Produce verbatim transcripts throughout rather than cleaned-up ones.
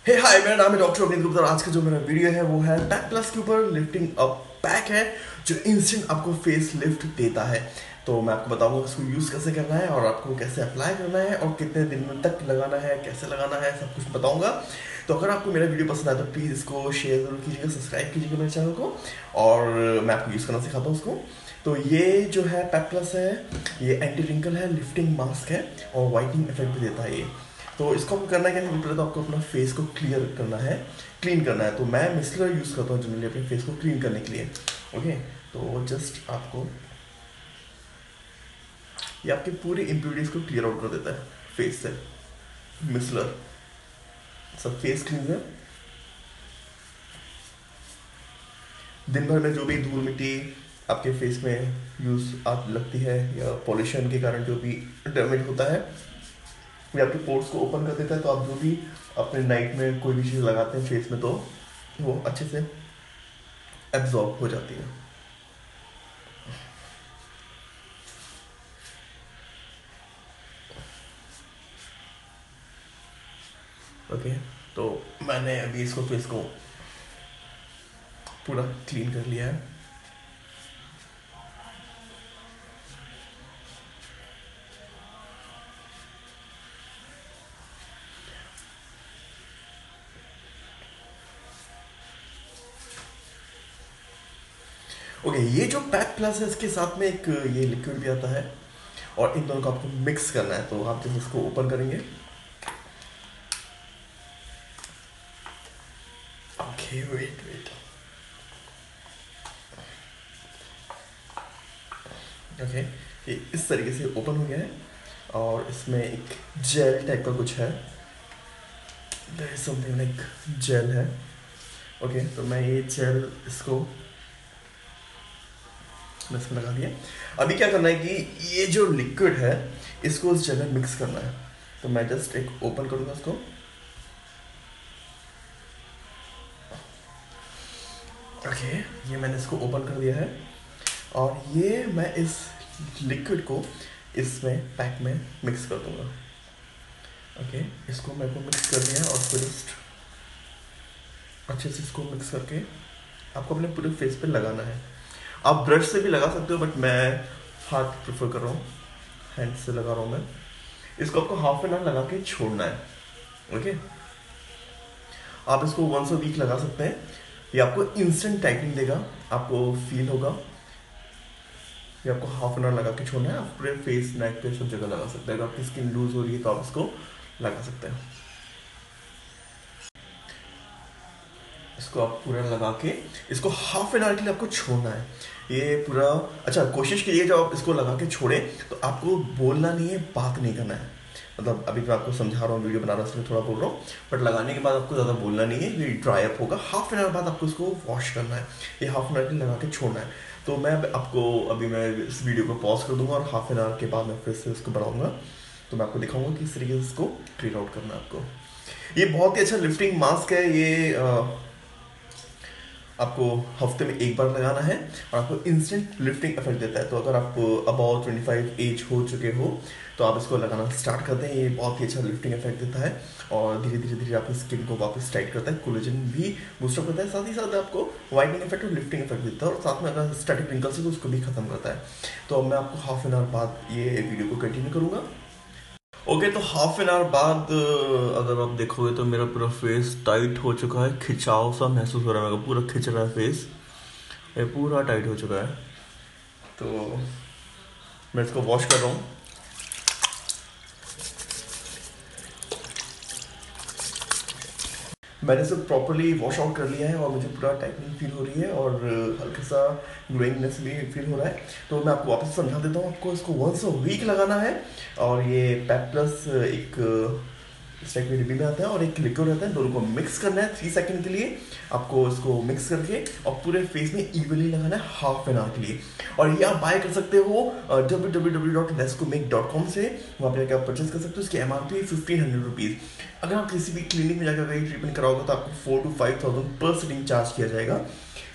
हे हाय, मेरा नाम है डॉक्टर अभिनीत गुप्ता और आज का जो मेरा वीडियो है वो है पैकप्लस के ऊपर लिफ्टिंग अप पैक है जो इंस्टेंट आपको फेस लिफ्ट देता है। तो मैं आपको बताऊंगा इसको यूज़ कैसे करना है और आपको कैसे अप्लाई करना है और कितने दिन तक लगाना है, कैसे लगाना है, सब कुछ बताऊंगा। तो अगर आपको मेरा वीडियो पसंद आए तो प्लीज़ इसको शेयर जरूर कीजिएगा, सब्सक्राइब कीजिएगा मेरे चैनल को और मैं आपको यूज़ करना सिखाता हूँ उसको। तो ये जो है पैकप्लस है, ये एंटी रिंकल है, लिफ्टिंग मास्क है और वाइटनिंग इफेक्ट भी देता है ये। तो इसको आपको करना क्या है, सबसे पहले तो आपको अपना फेस को क्लियर करना है, क्लीन करना है। तो मैं मिसलर यूज़ करता हूँ जनरली अपने फेस को क्लीन करने के लिए। ओके, तो जस्ट आपको ये आपके पूरी इम्प्यूरिटीज को क्लियर आउट कर देता है फेस से। मिसलर सब फेस क्लीनजर, दिन भर में जो भी धूल मिट्टी आपके फेस में यूज आप लगती है या पॉल्यूशन के कारण जो भी डैमेज होता है ये आपके पोर्स को ओपन कर देता है। तो आप जो भी अपने नाइट में कोई भी चीज़ लगाते हैं फेस में तो वो अच्छे से एब्जॉर्ब हो जाती है। ओके, तो मैंने अभी इसको फेस को पूरा क्लीन कर लिया है। ओके, ये जो पैक प्लस है इसके साथ में एक ये लिक्विड भी आता है और इन दोनों को आपको मिक्स करना है। तो आप जब इसको ओपन करेंगे, ओके वेट वेट ओके, ये इस तरीके से ओपन हो गया है और इसमें एक जेल टाइप का कुछ है, there is something like gel है। ओके, तो मैं ये जेल इसको मैं इसमें लगा दिया। अभी क्या करना है कि ये जो लिक्विड है इसको उस जगह मिक्स करना है। तो मैं जस्ट एक ओपन करूंगा इसको। ओके, ये मैंने इसको ओपन कर दिया है और ये मैं इस लिक्विड को इसमें पैक में मिक्स कर दूंगा। ओके, इसको मेरे को मिक्स कर दिया और फिर जस्ट अच्छे से इसको मिक्स करके आपको अपने पूरे फेस पे लगाना है। आप ब्रश से भी लगा सकते हो बट मैं हाथ प्रेफर कर रहा हूँ, हैंड से लगा रहा हूँ मैं। इसको आपको हाफ एन आवर लगा के छोड़ना है। ओके, आप इसको वंस अ वीक लगा सकते हैं। ये आपको इंस्टेंट टाइटनिंग देगा, आपको फील होगा। ये आपको हाफ एन आवर लगा के छोड़ना है। आप पूरे फेस, नेक पे सब जगह लगा सकते हैं। अगर आपकी स्किन लूज हो रही है तो आप इसको लगा सकते हैं। इसको आप पूरा लगा के इसको हाफ एन आवर के लिए आपको छोड़ना है। ये पूरा अच्छा, कोशिश कीजिए जब आप इसको लगा के छोड़े तो आपको बोलना नहीं है, बात नहीं करना है। मतलब अभी मैं आपको समझा रहा हूँ, वीडियो बना रहा हूँ इसलिए थोड़ा बोल रहा हूँ, बट लगाने के बाद आपको ज़्यादा बोलना नहीं है। ये ड्राई अप होगा, हाफ एन आवर बाद आपको इसको वॉश करना है। ये हाफ एन आवर के लिए लगा के छोड़ना है। तो मैं आपको अभी मैं इस वीडियो को पॉज कर दूंगा और हाफ एन आवर के बाद मैं फिर से इसको बनाऊंगा। तो मैं आपको दिखाऊंगा कि इस तरीके से इसको क्लियर आउट करना है आपको। ये बहुत ही अच्छा लिफ्टिंग मास्क है। ये आ, आपको हफ्ते में एक बार लगाना है और आपको इंस्टेंट लिफ्टिंग इफेक्ट देता है। तो अगर आप अबाउट ट्वेंटी फाइव एज हो चुके हो तो आप इसको लगाना स्टार्ट करते हैं। ये बहुत ही अच्छा लिफ्टिंग इफेक्ट देता है और धीरे धीरे धीरे आपकी स्किन को वापस टाइट करता है, कोलेजन भी बूस्टअप करता है, साथ ही साथ आपको वाइटनिंग इफेक्ट और लिफ्टिंग इफेक्ट देता है और साथ में अगर स्टैटिक रिंकल्स है तो उसको भी खत्म करता है। तो अब मैं आपको हाफ एन आवर बाद ये वीडियो को कंटिन्यू करूँगा। ओके okay, तो हाफ एन आवर बाद अगर आप देखोगे तो मेरा पूरा फेस टाइट हो चुका है, खिंचाव सा महसूस हो रहा है, मेरा पूरा खिंच रहा है फेस, ये पूरा टाइट हो चुका है। तो मैं इसको वॉश कर रहा हूँ। मैंने इसे प्रॉपरली वॉश आउट कर लिया है और मुझे पूरा टाइटनिंग फील हो रही है और हल्का सा ग्लोइंगनेस भी फील हो रहा है। तो मैं आपको वापस समझा देता हूँ। आपको इसको वंस अ वीक लगाना है और ये पैकप्लस एक इस टाइप की डिब्बी में आता है और एक लिक्विड रहता है, दोनों को मिक्स करना है थ्री सेकंड के लिए। आपको इसको मिक्स करके और पूरे फेस में इवनली लगाना है हाफ एन आवर के लिए। और ये आप बाय कर सकते हो W W W dot lescomake dot com से, वहाँ पर आप परचेज कर सकते हो। इसकी M R P fifteen hundred rupees. अगर आप किसी भी क्लिनिक में जाकर कहीं ट्रीटमेंट कराओगे तो आपको फोर टू फाइव थाउजेंड पर सिटिंग चार्ज किया जाएगा।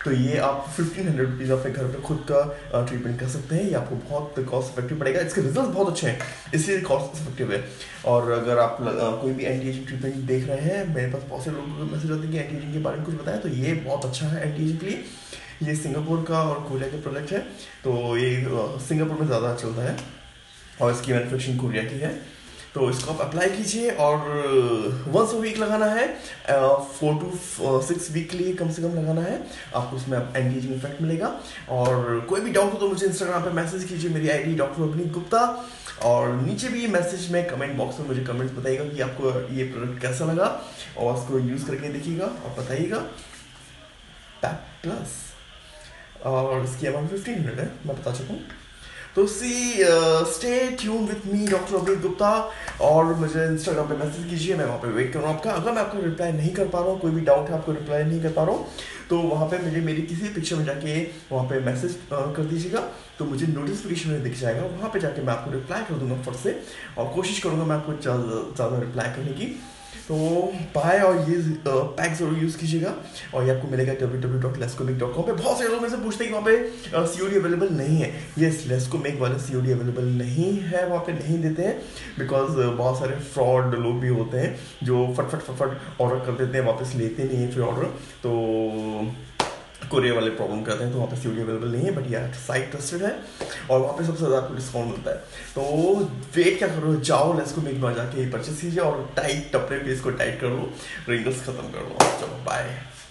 तो ये आप फिफ्टीन हंड्रेड रुपीज़ अपने घर पे खुद का ट्रीटमेंट कर सकते हैं। ये आपको बहुत कॉस्ट इफेक्टिव पड़ेगा, इसके रिजल्ट बहुत अच्छे हैं इसलिए कॉस्ट इफेक्टिव है। और अगर आप आ, कोई भी एंटी एजिंग ट्रीटमेंट देख रहे हैं, मेरे पास बहुत से लोगों को मैसेज आते हैं कि एंटी एजिंग के बारे में कुछ बताएं, तो ये बहुत अच्छा है एंटी एजिंग के लिए। ये सिंगापुर का और कोरिया का प्रोडक्ट है, तो ये सिंगापुर में ज़्यादा चलता है और इसकी मैन्युफैक्चरिंग कोरिया की है। तो इसको आप अप्लाई कीजिए और वंस अ वीक लगाना है, फोर टू सिक्स वीक के लिए कम से कम लगाना है। आपको उसमें एंटी एजिंग इफेक्ट मिलेगा। और कोई भी डाउट हो तो मुझे इंस्टाग्राम पे मैसेज कीजिए, मेरी आईडी डॉक्टर अभिनीत गुप्ता। और नीचे भी मैसेज में कमेंट बॉक्स में मुझे कमेंट्स बताइएगा कि आपको ये प्रोडक्ट कैसा लगा और उसको यूज़ करके देखिएगा और बताइएगा। पेप्लस और इसकी अमाउंट फिफ्टीन हंड्रेड है, मैं बता चुका हूँ। तो see stay tune with me doctor Abhinit Gupta, और मुझे इंस्टाग्राम पे मैसेज कीजिए, मैं वहाँ पे वेट कर रहा हूँ आपका। अगर मैं आपको रिप्लाई नहीं कर पा रहा हूँ, कोई भी डाउट है आपको रिप्लाई नहीं कर पा रहा हूँ, तो वहाँ पे मुझे मेरी किसी पिक्चर में जाके वहाँ पे मैसेज कर दीजिएगा, तो मुझे नोटिफिकेशन में दिख जाएगा। वहाँ पे जाके मैं आपको रिप्लाई कर दूंगा फट से, और कोशिश करूँगा मैं आपको ज़्यादा रिप्लाई करने की। तो बाय, और ये पैक जरूर यूज़ कीजिएगा। और ये आपको मिलेगा W W W dot lescomake dot com पे। बहुत सारे लोग मेरे से पूछते हैं कि वहाँ पे सी ओ डी अवेलेबल नहीं है। येस, लेस्कोमेक वाले सी ओ डी अवेलेबल नहीं है, वहाँ पे नहीं देते हैं, बिकॉज बहुत सारे फ्रॉड लोग भी होते हैं जो फटफट फटफट ऑर्डर कर देते हैं, वापस लेते नहीं है फिर ऑर्डर, तो कोरियर वाले प्रॉब्लम करते हैं। तो वहाँ पे सीओडी अवेलेबल नहीं है, बट यार साइट ट्रस्टेड है और वहाँ पे सबसे ज़्यादा आपको डिस्काउंट मिलता है। तो वेट क्या करो, जाओ लेस्कोमेक में जाके परचेस कीजिए और टाइट टपरे पे इसको टाइट कर लो, रिंगल्स खत्म कर लो। चलो बाय।